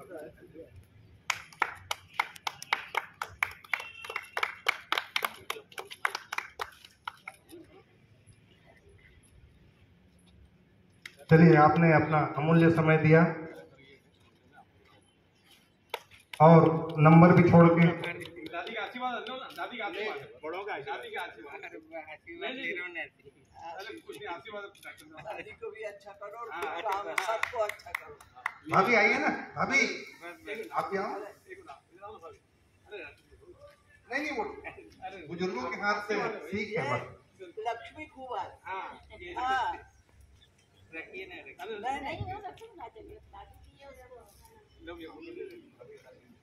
चलिए, आपने अपना अमूल्य समय दिया और नंबर भी छोड़ के। दादी का आशीर्वाद लो ना, दादी का आशीर्वाद, बड़ों का दादी का आशीर्वाद। कुछ नहीं, आशीर्वाद दादी को भी अच्छा करो और सबको अच्छा करो। भाभी आइए ना, भाभी आप आओ। नहीं वो बुजुर्गों के हाथ से सीख है बस। लक्ष्मी खूब आ रखिए ना, नहीं